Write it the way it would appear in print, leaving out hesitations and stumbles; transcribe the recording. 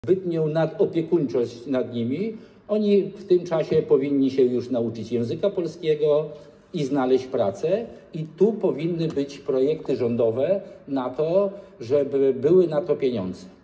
zbytnią nadopiekuńczość nad nimi. Oni w tym czasie powinni się już nauczyć języka polskiego i znaleźć pracę. I tu powinny być projekty rządowe na to, żeby były na to pieniądze.